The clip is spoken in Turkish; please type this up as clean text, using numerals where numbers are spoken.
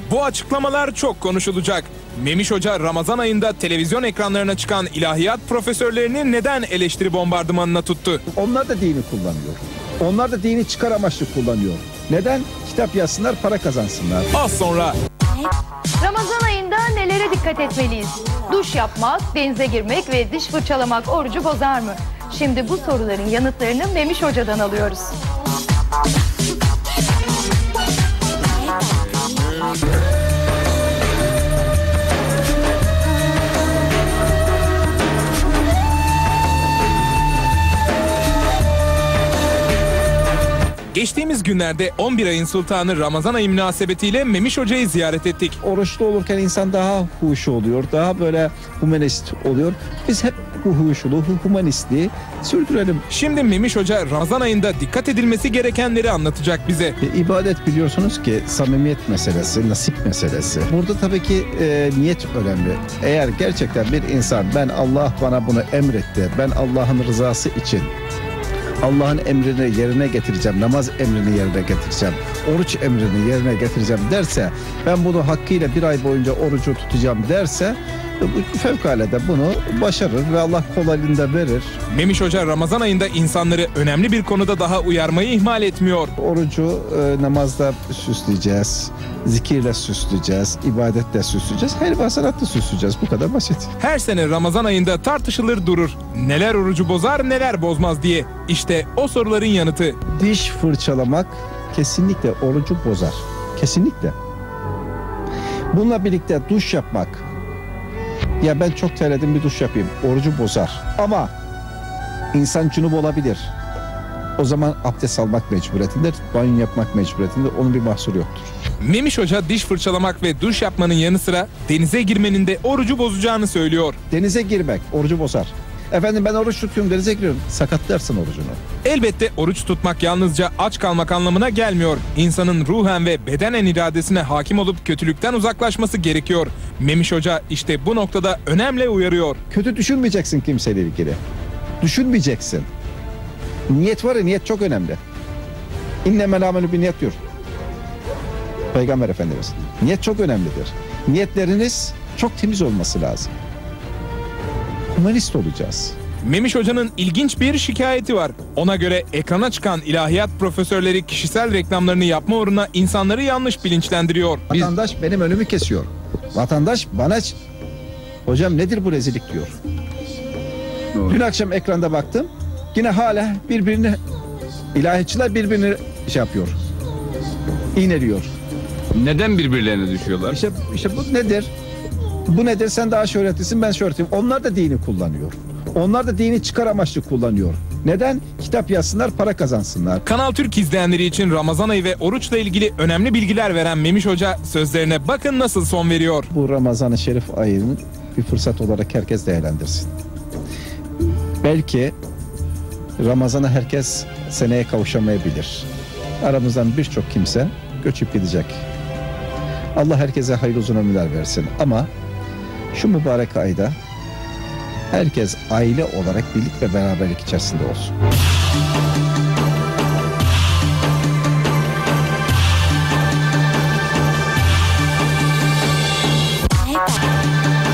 Bu açıklamalar çok konuşulacak. Memiş Hoca Ramazan ayında televizyon ekranlarına çıkan ilahiyat profesörlerini neden eleştiri bombardımanına tuttu? Onlar da dini kullanıyor. Onlar da dini çıkar amaçlı kullanıyor. Neden? Kitap yazsınlar, para kazansınlar. Az sonra. Ramazan ayında nelere dikkat etmeliyiz? Duş yapmak, denize girmek ve diş fırçalamak orucu bozar mı? Şimdi bu soruların yanıtlarını Memiş Hoca'dan alıyoruz. Geçtiğimiz günlerde 11 ayın sultanı Ramazan ayı münasebetiyle Memiş Hoca'yı ziyaret ettik. Oruçlu olurken insan daha huşu oluyor, daha böyle humanist oluyor. Biz hep bu huşulu, humanistliği sürdürelim. Şimdi Memiş Hoca Ramazan ayında dikkat edilmesi gerekenleri anlatacak bize. İbadet biliyorsunuz ki samimiyet meselesi, nasip meselesi. Burada tabii ki niyet önemli. Eğer gerçekten bir insan ben Allah bana bunu emretti, ben Allah'ın rızası için Allah'ın emrini yerine getireceğim, namaz emrini yerine getireceğim, oruç emrini yerine getireceğim derse, ben bunu hakkıyla bir ay boyunca orucu tutacağım derse, fevkalade bunu başarır ve Allah kolaylığını da verir. Memiş Hoca Ramazan ayında insanları önemli bir konuda daha uyarmayı ihmal etmiyor. Orucu namazda süsleyeceğiz, zikirle süsleyeceğiz, ibadetle süsleyeceğiz, hayır ve sanatla süsleyeceğiz. Bu kadar basit. Her sene Ramazan ayında tartışılır durur. Neler orucu bozar, neler bozmaz diye. İşte o soruların yanıtı. Diş fırçalamak kesinlikle orucu bozar. Kesinlikle. Bununla birlikte duş yapmak. Ya ben çok terledim, bir duş yapayım. Orucu bozar. Ama insan cünüp olabilir. O zaman abdest almak mecburiyetindedir. Banyo yapmak mecburiyetindedir. Onun bir mahsuru yoktur. Memiş Hoca diş fırçalamak ve duş yapmanın yanı sıra denize girmenin de orucu bozacağını söylüyor. Denize girmek orucu bozar. Efendim ben oruç tutuyorum, denize giriyorum. Sakatlarsın orucunu. Elbette oruç tutmak yalnızca aç kalmak anlamına gelmiyor. İnsanın ruhen ve bedenen iradesine hakim olup kötülükten uzaklaşması gerekiyor. Memiş Hoca işte bu noktada önemli uyarıyor. Kötü düşünmeyeceksin kimseyle ilgili. Düşünmeyeceksin. Niyet var ya, niyet çok önemli. İnnemel amelü bin niyet diyor Peygamber Efendimiz. Niyet çok önemlidir. Niyetleriniz çok temiz olması lazım. Humanist olacağız. Memiş Hoca'nın ilginç bir şikayeti var. Ona göre ekrana çıkan ilahiyat profesörleri kişisel reklamlarını yapma uğruna insanları yanlış bilinçlendiriyor. Vatandaş benim önümü kesiyor. Vatandaş bana hocam nedir bu rezillik diyor. Doğru. Dün akşam ekranda baktım. Yine hala birbirini ilahiyatçılar birbirini şey yapıyor. İğneliyor. Neden birbirlerine düşüyorlar? İşte bu nedir? Bu nedir? Sen daha şöhretlisin, ben şöhretliyim. Onlar da dini kullanıyor. Onlar da dini çıkar amaçlı kullanıyor. Neden? Kitap yazsınlar, para kazansınlar. Kanal Türk izleyenleri için Ramazan ayı ve oruçla ilgili önemli bilgiler veren Memiş Hoca sözlerine bakın nasıl son veriyor. Bu Ramazan-ı Şerif ayını bir fırsat olarak herkes değerlendirsin. Belki Ramazan'a herkes seneye kavuşamayabilir. Aramızdan birçok kimse göçüp gidecek. Allah herkese hayırlı uzun ömürler versin. Ama şu mübarek ayda herkes aile olarak birlik ve beraberlik içerisinde olsun.